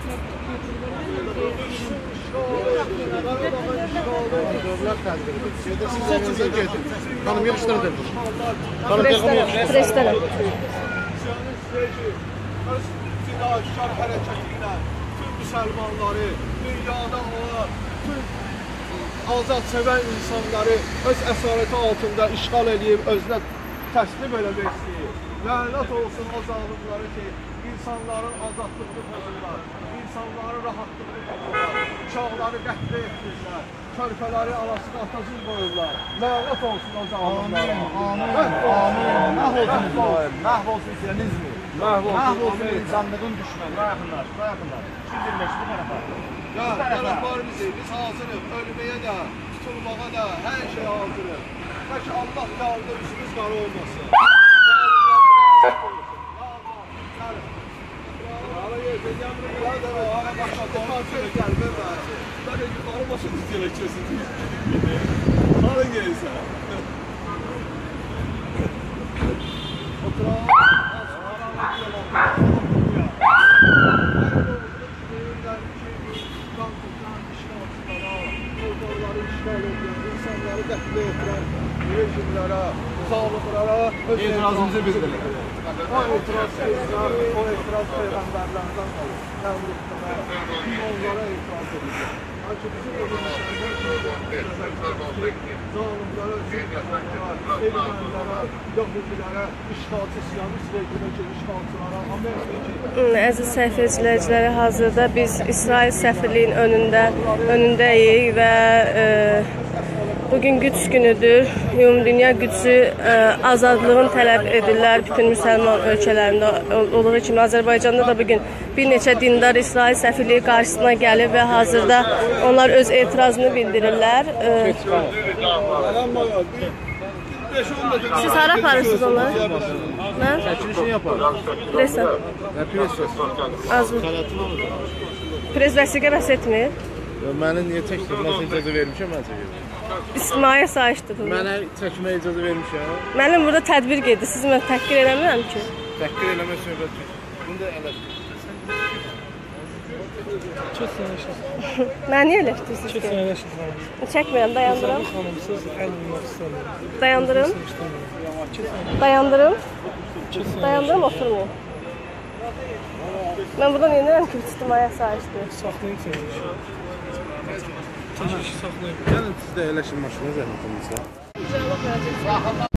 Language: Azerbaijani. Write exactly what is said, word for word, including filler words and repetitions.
Hanım yığışdırın. Hanım telefonu yığışdırın. Preşdənəm. Cinayətkar hərəkəti ilə tüm müsəlmanları, dünyada olan tüm azad insanları öz əsarəti altında işğal edib, özünə təslim eləmək istəyir. Lənət olsun o zalimləri ki, insanların azadlığını pozurlar, insanların rahatlığını pozurlar, uşaqları qətlə etdirlər, körpələri arasına atazın qoyurlar. Lənət olsun o zalimlərə. Amin, amin. Məhv olsun İsrail, məhv olsun Siyonizmi. Məhv olsun insanlığın düşməni. Bırakınlar, bırakınlar. iki yüz iyirmi beş bu tərəfə. Ya, tərəflarımızı biz hazırıq, ölməyə də, tutulmağa da, hər şey hazırıq. Tək Allah yalında üstümüz qara olmasın. Böyle yukarı basın dilekçesi değil. Hadi gelirsen. Oturalım. İnsanları qətlə etirən rejimlərə, zalimlərə etirazımızı bildirin. O etiraz seyirlər, o etiraz peyğəmbərlərdən qalır. Nəmrüddinə, onlara etiraz edilir. Lakin bizim zalimlərə, ermənilərə, yahudilərə, işğalçı, siyonist rejimə, işğalçılara, Amerikaya... Əziz səhifə izləyiciləri, hazırda biz İsrail səfirliyinin önündə, önündəyik və e, bugün Qüds günüdür. Ümumdünya Qüdsü e, azadlığını tələb edirlər bütün müsəlman ölkələrində olduğu kimi. Azərbaycanda da bugün bir neçə dindar İsrail səfirliyi qarşısına gəlib və hazırda onlar öz etirazını bildirirlər. E, Siz hara aparırsınız onları? Mən? Çəkilişini yaparım. Presa. Nə pres vəsiqə? Az mı? Pres vəsiqə bəs etmir? Mənə niyə çəkdirmək icazə vermişəm, mən çəkirəm. İsmail sayışdır. Mənə çəkməyə icazə vermişəm. Mənim burada tədbir gedir. Siz mən təhqir eləmirəm ki. Təhqir eləmək söhbət yox. Bunu da elə. Çox sənə yaşasın. Mən niyə eləşdirsiniz Çox ki? sənə yaşasın. Çəkmirəm, dayandırım. Xanımsız əl olmaq istəmirəm. Dayandırım. Dayandırım. Dayandırım, oturmayın. Mən buradan inirəm ki, ictimai sayışdır. Saxlayın səni. Çəkilişi saxlayın. Gəlin siz də eləşin maşına zəhmət olmasa. İcra bax,